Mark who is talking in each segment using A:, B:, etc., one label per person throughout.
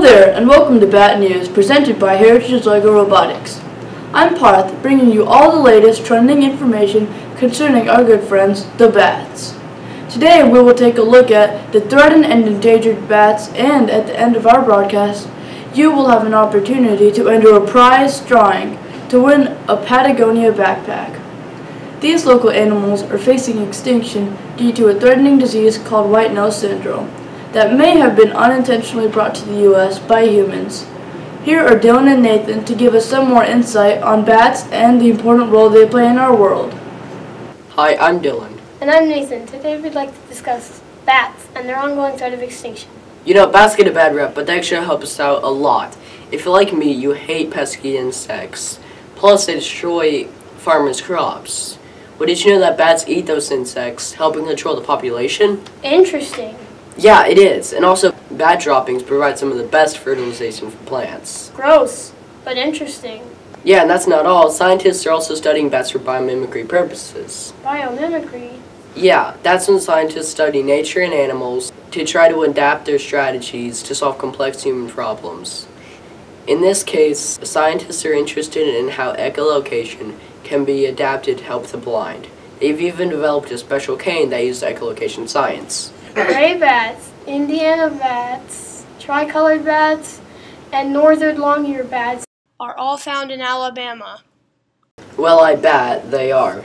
A: there, and welcome to Bat News, presented by Heritage LEGO Robotics. I'm Parth, bringing you all the latest trending information concerning our good friends, the bats. Today we will take a look at the threatened and endangered bats, and at the end of our broadcast, you will have an opportunity to enter a prize drawing to win a Patagonia backpack. These local animals are facing extinction due to a threatening disease called white nose syndrome that may have been unintentionally brought to the U.S. by humans. Here are Dylan and Nathan to give us some more insight on bats and the important role they play in our world.
B: Hi, I'm Dylan.
C: And I'm Nathan. Today we'd like to discuss bats and their ongoing threat of extinction.
B: You know, bats get a bad rep, but they actually help us out a lot. If you're like me, you hate pesky insects. Plus, they destroy farmers' crops. But did you know that bats eat those insects, helping control the population?
C: Interesting.
B: Yeah, it is. And also, bat droppings provide some of the best fertilization for plants.
C: Gross, but interesting.
B: Yeah, and that's not all. Scientists are also studying bats for biomimicry purposes.
C: Biomimicry?
B: Yeah, that's when scientists study nature and animals to try to adapt their strategies to solve complex human problems. In this case, scientists are interested in how echolocation can be adapted to help the blind. They've even developed a special cane that uses echolocation science.
C: Gray bats, Indiana bats, tricolored bats, and northern long-eared bats are all found in Alabama.
B: Well, I bet they are.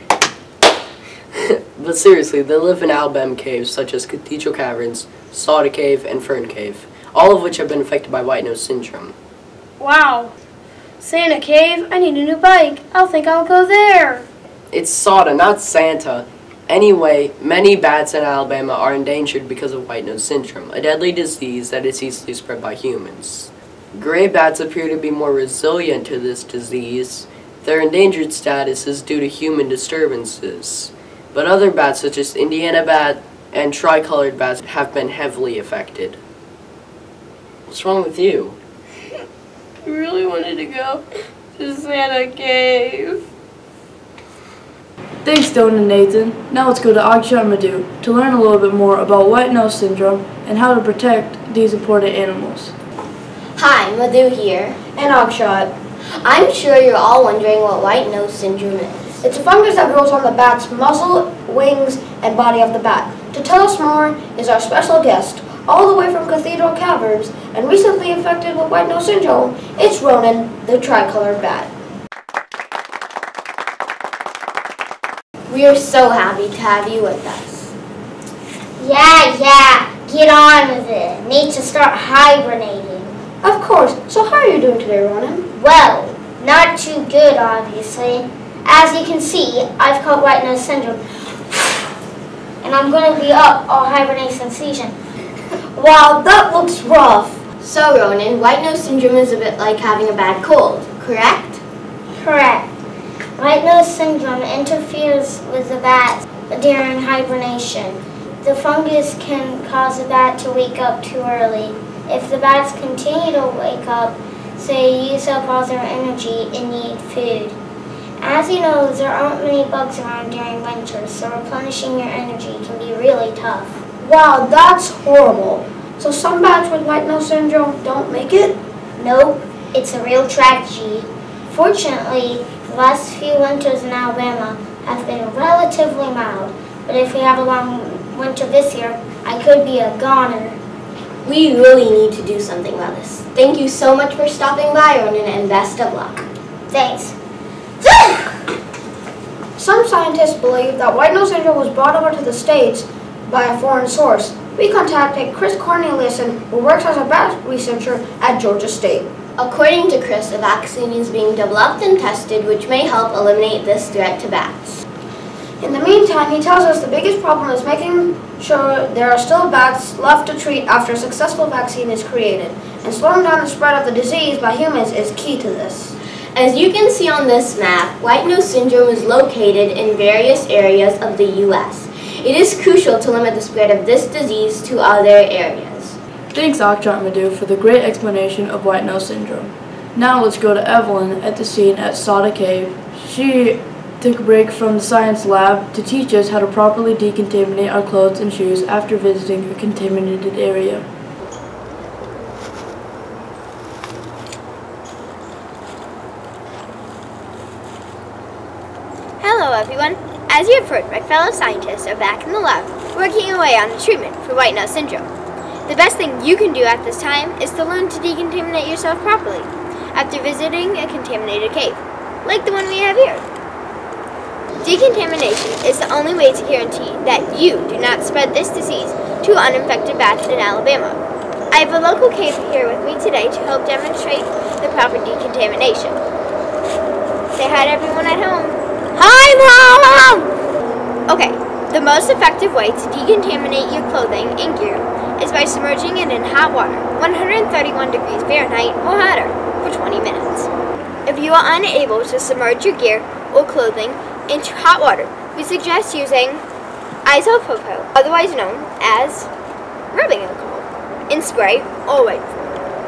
B: But seriously, they live in Alabama caves such as Cathedral Caverns, Soda Cave, and Fern Cave, all of which have been affected by white nose syndrome.
C: Wow. Santa Cave? I need a new bike. I think I'll go there.
B: It's Soda, not Santa. Anyway, many bats in Alabama are endangered because of white nose syndrome, a deadly disease that is easily spread by humans. Gray bats appear to be more resilient to this disease. Their endangered status is due to human disturbances. But other bats, such as Indiana bat and tricolored bats, have been heavily affected. What's wrong with you?
C: I really wanted to go to Santa Cave.
A: Thanks, Dylan and Nathan. Now let's go to Akshay and Madhu to learn a little bit more about white nose syndrome and how to protect these important animals.
D: Hi, Madhu here.
E: And Akshat.
D: I'm sure you're all wondering what white nose syndrome is.
E: It's a fungus that grows on the bat's muzzle, wings, and body of the bat. To tell us more is our special guest, all the way from Cathedral Caverns, and recently infected with white nose syndrome. It's Ronan, the tricolored bat.
D: We are so happy to have you with us.
F: Yeah, get on with it. Need to start hibernating.
E: Of course. So how are you doing today, Ronan?
F: Well, not too good, obviously. As you can see, I've caught white nose syndrome. And I'm going to be up all hibernation season.
E: Wow, that looks rough.
D: So, Ronan, white nose syndrome is a bit like having a bad cold, correct?
F: Correct. White nose syndrome interferes with the bat during hibernation. The fungus can cause the bat to wake up too early. If the bats continue to wake up, they use up all their energy and need food. As you know, there aren't many bugs around during winter, so replenishing your energy can be really tough.
E: Wow, that's horrible. So some bats with white nose syndrome don't make it?
F: Nope, it's a real tragedy. Fortunately, the last few winters in Alabama have been relatively mild, but if we have a long winter this year, I could be a goner.
D: We really need to do something about this. Thank you so much for stopping by, Ronan, and best of luck.
F: Thanks.
E: Some scientists believe that white nose syndrome was brought over to the States by a foreign source. We contacted Chris Corneliuson, who works as a bat researcher at Georgia State.
D: According to Chris, a vaccine is being developed and tested which may help eliminate this threat to bats.
E: In the meantime, he tells us the biggest problem is making sure there are still bats left to treat after a successful vaccine is created. And slowing down the spread of the disease by humans is key to this.
D: As you can see on this map, white nose syndrome is located in various areas of the U.S. It is crucial to limit the spread of this disease to other areas.
A: Thanks, Akshay and Madhu, for the great explanation of white nose syndrome. Now let's go to Evelyn at the scene at Soda Cave. She took a break from the science lab to teach us how to properly decontaminate our clothes and shoes after visiting a contaminated area.
G: As you have heard, my fellow scientists are back in the lab working away on the treatment for white nose syndrome. The best thing you can do at this time is to learn to decontaminate yourself properly after visiting a contaminated cave, like the one we have here. Decontamination is the only way to guarantee that you do not spread this disease to uninfected bats in Alabama. I have a local cave here with me today to help demonstrate the proper decontamination. Say hi to everyone at home. Hi, Mom! Okay, the most effective way to decontaminate your clothing and gear is by submerging it in hot water, 131 degrees Fahrenheit or hotter, for 20 minutes. If you are unable to submerge your gear or clothing into hot water, we suggest using isopropyl, otherwise known as rubbing alcohol, in spray or white form.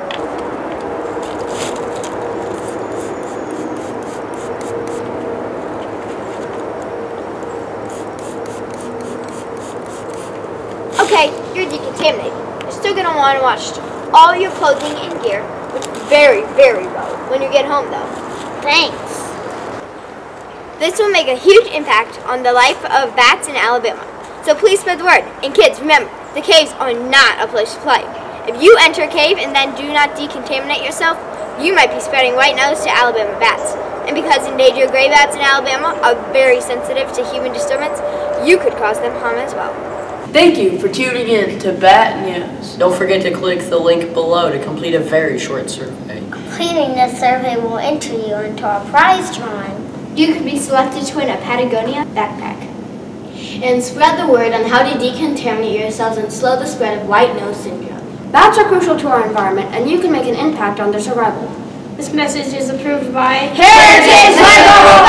G: Okay, you're decontaminated. You're still going to want to wash all your clothing and gear very, very well when you get home though.
F: Thanks.
G: This will make a huge impact on the life of bats in Alabama. So please spread the word. And kids, remember, the caves are not a place to play. If you enter a cave and then do not decontaminate yourself, you might be spreading white nose to Alabama bats. And because endangered gray bats in Alabama are very sensitive to human disturbance, you could cause them harm as well.
A: Thank you for tuning in to Bat News.
B: Don't forget to click the link below to complete a very short survey.
F: Completing this survey will enter you into our prize drawing.
D: You could be selected to win a Patagonia backpack. And spread the word on how to decontaminate yourselves and slow the spread of white nose syndrome.
E: Bats are crucial to our environment, and you can make an impact on their survival.
C: This message is approved by
E: Heritage Robotics!